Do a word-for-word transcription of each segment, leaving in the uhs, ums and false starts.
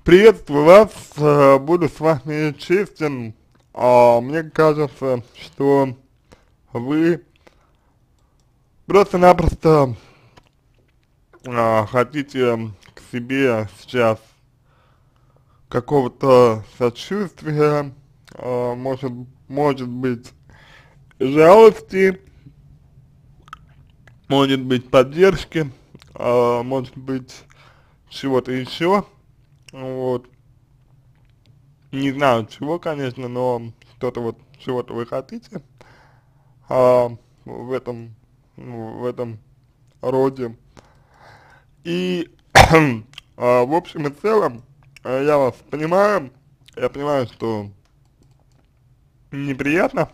Приветствую вас, э, буду с вами честен. А, мне кажется, что вы просто-напросто а, хотите к себе сейчас какого-то сочувствия, а, может, может быть жалости, может быть поддержки, а, может быть чего-то еще. Вот. Не знаю чего, конечно, но что-то вот, чего-то вы хотите, а, в этом, ну, в этом роде. И, а, в общем и целом, а, я вас понимаю, я понимаю, что неприятно,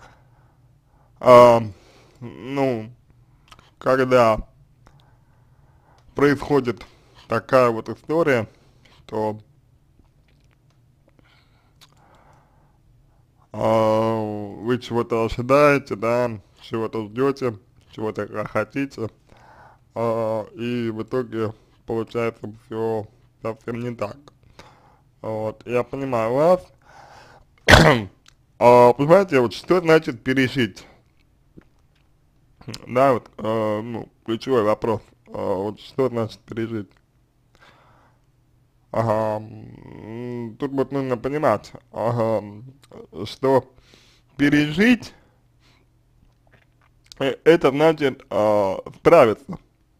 а, ну, когда происходит такая вот история, то а, вы чего-то ожидаете, да, чего-то ждете, чего-то хотите, а, и в итоге получается все совсем не так. Вот, я понимаю вас. А, понимаете, вот что значит пережить? Да, вот, э, ну, ключевой вопрос. А, вот что значит пережить? Ага, м, тут вот нужно понимать, ага, что пережить, э, это значит а, справиться,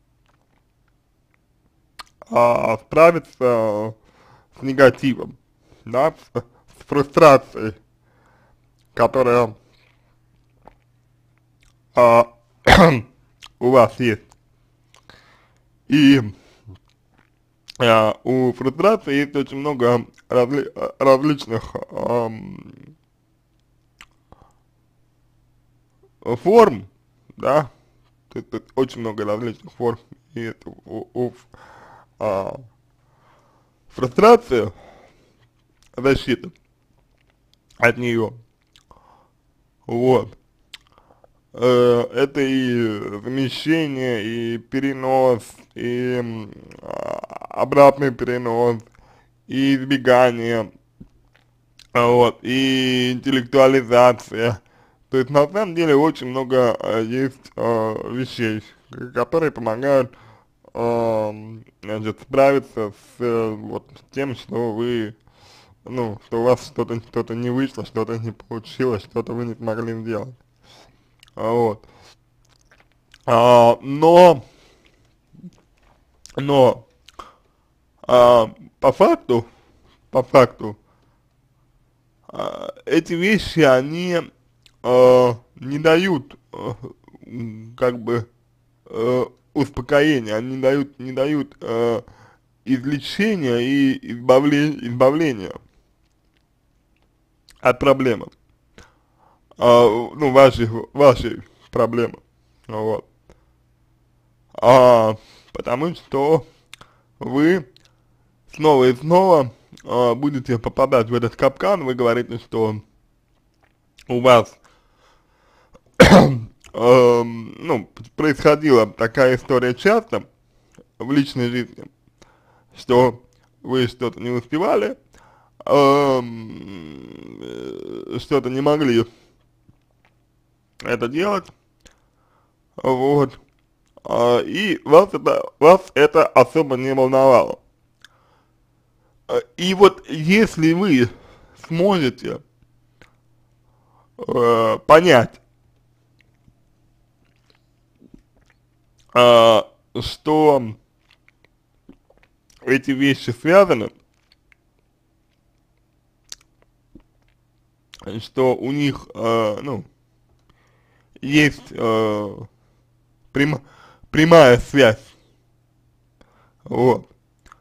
а справиться с негативом, да, с, с фрустрацией, которая а, у вас есть. И а, у фрустрации есть очень много разли различных ам, форм, да, тут, тут очень много различных форм, и это у, у а, фрустрация, защита от нее, вот. Э, это и замещение, и перенос, и м, а, обратный перенос, и избегание, а, вот, и интеллектуализация. То есть на самом деле очень много э, есть э, вещей, к- которые помогают э, значит, справиться с э, вот тем, что вы, ну, что у вас что-то что-то не вышло, что-то не получилось, что-то вы не смогли сделать. А, вот. А, но, но, а, по факту, по факту, а, эти вещи, они а, не дают, а, м, как бы, э, успокоения, они не дают, не дают э, излечения и избавле, избавления от проблемы, а, ну, вашей, вашей проблемы, вот. А, потому что вы снова и снова а, будете попадать в этот капкан, вы говорите, что у вас, эм, ну, происходила такая история часто в личной жизни, что вы что-то не успевали, эм, э, что-то не могли это делать, вот, а, и вас это, вас это особо не волновало. А, И вот если вы сможете э, понять, а, что эти вещи связаны, что у них, э, ну, есть э, прям, прямая связь, вот,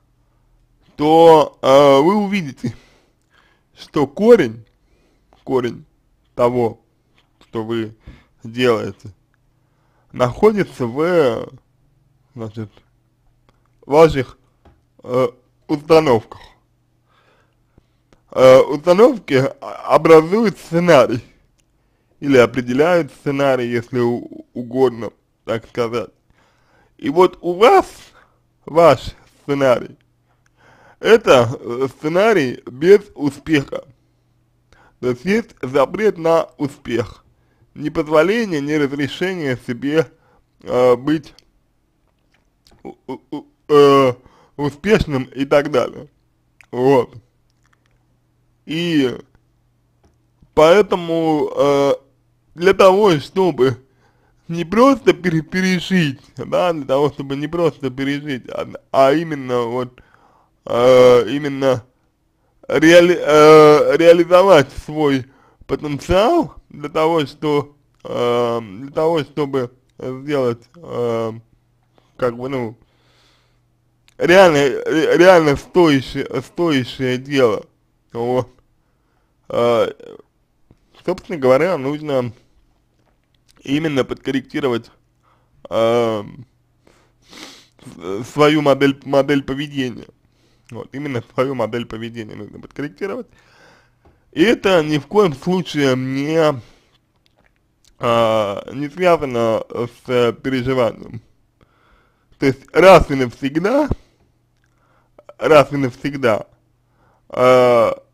то э, вы увидите, что корень, корень того, что вы делаете, находится в, значит, ваших э, установках. Э, установки а- образуют сценарий, или определяют сценарий, если у- угодно, так сказать. И вот у вас ваш сценарий, это э, сценарий без успеха. То есть есть запрет на успех. Ни позволение, ни разрешение себе э, быть у, у, э, успешным и так далее. Вот. И поэтому э, для того, чтобы не просто пере пережить, да, для того, чтобы не просто пережить, а, а именно вот, э, именно реали, э, реализовать свой потенциал для того, что, э, для того, чтобы сделать, э, как бы, ну, реально, ре- реально стоящее, стоящее дело, вот. Э, собственно говоря, нужно именно подкорректировать э, свою модель, модель поведения. Вот, именно свою модель поведения нужно подкорректировать. И это ни в коем случае не, а, не связано с переживанием. То есть раз и навсегда, раз и навсегда, а,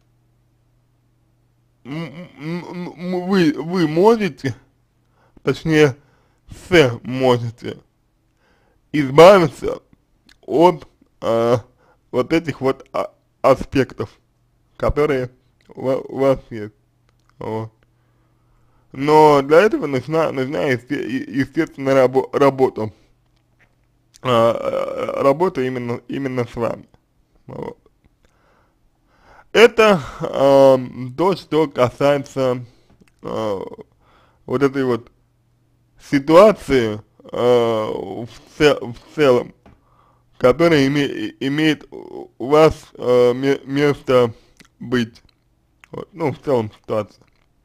вы, вы можете, точнее, все можете избавиться от а, вот этих вот а, аспектов, которые у, у вас есть. Вот. Но для этого нужна, нужна есте, естественно, рабо, работа. А, работа именно, именно с вами. Вот. Это а, то, что касается а, вот этой вот ситуации а, в, цел, в целом, которая име, имеет у вас а, место быть. Вот. Ну, в целом ситуация.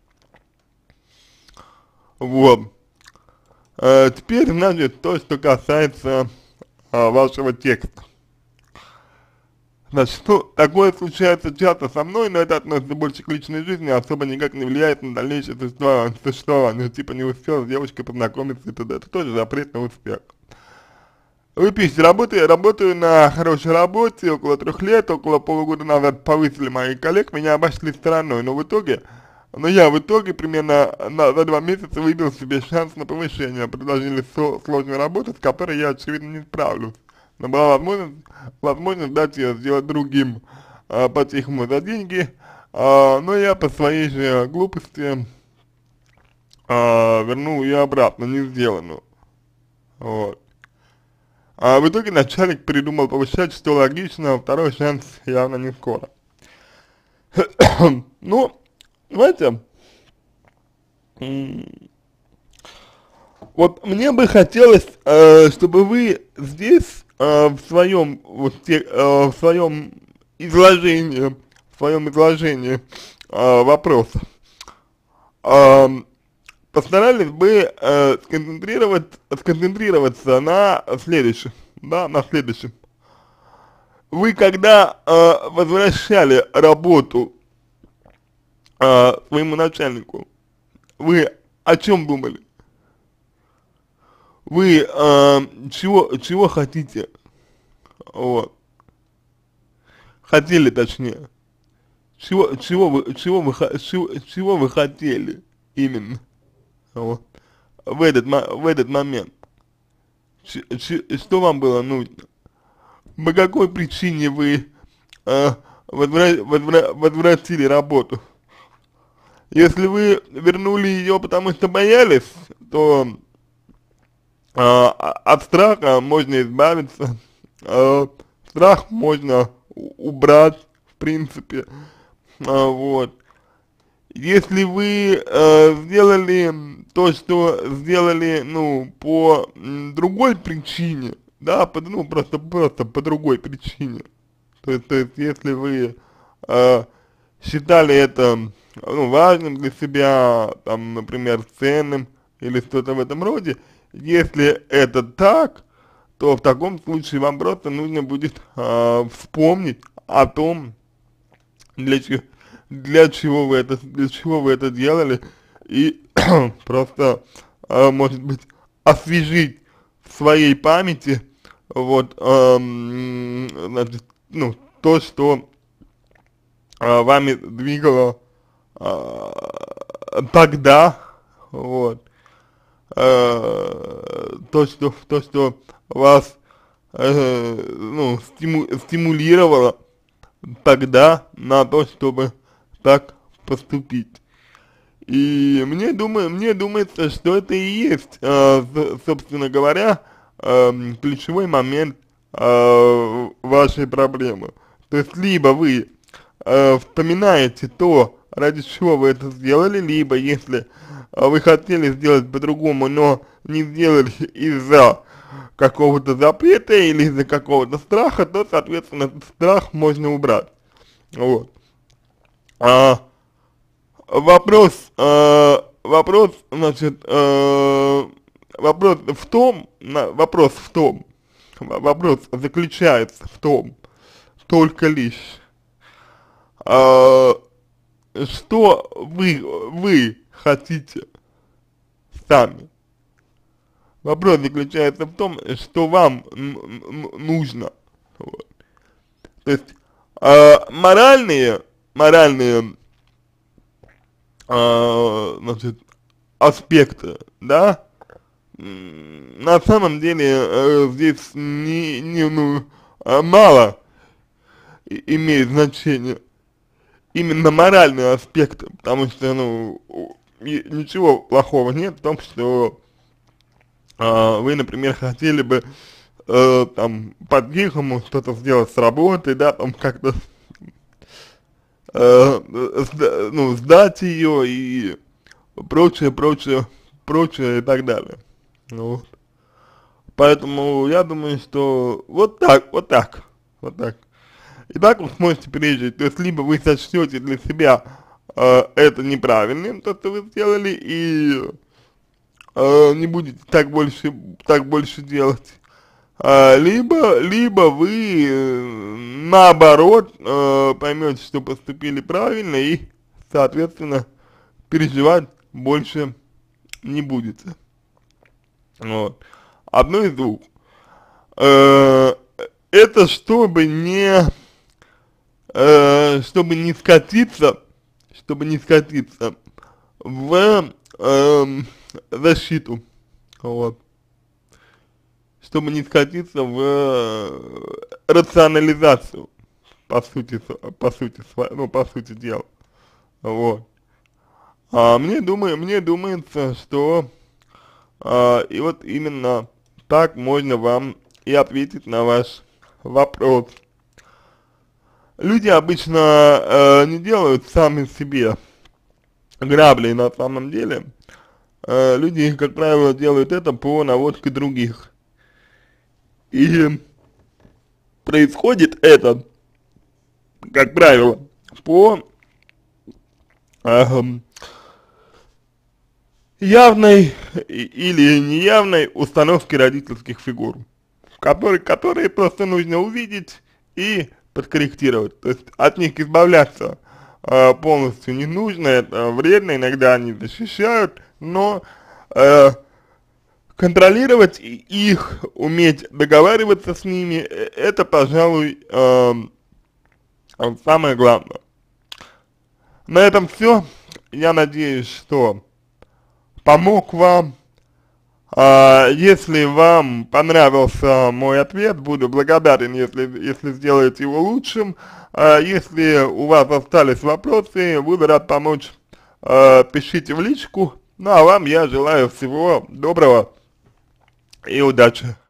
Вот. А, теперь, значит, то, что касается а, вашего текста. Значит, ну, такое случается часто со мной, но это относится больше к личной жизни, особо никак не влияет на дальнейшее существование. существование. Типа не успел с девочкой познакомиться и т.д. Это тоже запрет на успех. Вы пишете, работаю, работаю на хорошей работе, около трех лет, около полугода назад повысили моих коллег, меня обошли стороной, но в итоге, но я в итоге примерно на, за два месяца выбил себе шанс на повышение, предложили со, сложную работу, с которой я, очевидно, не справлюсь. Но была возможность, возможность дать ее сделать другим, а, по-тихому за деньги, а, но я по своей же глупости а, вернул ее обратно, не сделанную. Вот. А в итоге начальник придумал повышать, что логично, а второй шанс явно не скоро. Ну, знаете, вот мне бы хотелось, э, чтобы вы здесь э, в своем вот те, э, в своем изложении, в своем изложении э, вопроса э, постарались бы э, сконцентрировать, сконцентрироваться на следующем, да, на следующем. Вы когда э, возвращали работу э, своему начальнику, вы о чем думали? Вы э, чего, чего хотите? Вот. Хотели, точнее. Чего, чего вы, чего вы, чего, чего вы хотели именно? Вот. В этот, в этот момент. Ч, ч, что вам было нужно? По какой причине вы э, возвра, возвра, возвратили работу? Если вы вернули ее, потому что боялись, то э, от страха можно избавиться, э, страх можно убрать, в принципе, э, вот. Если вы э, сделали то, что сделали, ну, по м, другой причине, да, по, ну, просто, просто по другой причине, то есть, то есть если вы э, считали это, ну, важным для себя, там, например, ценным или что-то в этом роде, если это так, то в таком случае вам просто нужно будет э, вспомнить о том, для чего, для чего вы это, для чего вы это делали, и просто, э, может быть, освежить в своей памяти, вот, эм, значит, ну, то, что э, вами двигало э, тогда, вот, э, то, что, то, что вас, э, ну, стиму, стимулировало тогда на то, чтобы так поступить. И мне думаю, мне думается, что это и есть, э, собственно говоря, э, ключевой момент э, вашей проблемы. То есть либо вы э, вспоминаете то, ради чего вы это сделали, либо если э, вы хотели сделать по-другому, но не сделали из-за какого-то запрета или из-за какого-то страха, то, соответственно, этот страх можно убрать. Вот. А, вопрос, э, вопрос, значит, э, вопрос в том, на, вопрос в том, вопрос заключается в том, только лишь, э, что вы, вы хотите сами. Вопрос заключается в том, что вам нужно. Вот. То есть, э, моральные, моральные, э, значит, аспекты, да, на самом деле э, здесь не, не, ну, э, мало и, имеет значение именно моральные аспекты, потому что, ну, и, ничего плохого нет в том, что э, вы, например, хотели бы э, там по-тихому что-то сделать с работой, да, там как-то э, сда, ну, сдать ее и прочее, прочее, прочее и так далее. Вот. Поэтому я думаю, что вот так, вот так, вот так. И так вы сможете пережить. То есть либо вы сочтете для себя э, это неправильным, то, что вы сделали, и э, не будете так больше, так больше делать. А, либо, либо вы э, наоборот э, поймете, что поступили правильно и, соответственно, переживать больше не будете. Вот. Одно из двух. Э, это чтобы не, э, чтобы не скатиться, чтобы не скатиться в э, защиту. Вот. Чтобы не скатиться в э, рационализацию, по сути, по сути, ну, по сути дела. Вот. А мне думаю, мне думается, что а, и вот именно так можно вам и ответить на ваш вопрос. Люди обычно э, не делают сами себе грабли на самом деле. Э, люди, как правило, делают это по наводке других. И происходит это, как правило, по э, явной или неявной установке родительских фигур, которые, которые просто нужно увидеть и подкорректировать. То есть от них избавляться э, полностью не нужно, это вредно, иногда они защищают, но э, контролировать их, уметь договариваться с ними, это, пожалуй, э, самое главное. На этом все. Я надеюсь, что помог вам. А, если вам понравился мой ответ, буду благодарен, если, если сделаете его лучшим. А, если у вас остались вопросы, буду рад помочь, а, пишите в личку. Ну а вам я желаю всего доброго и удачи.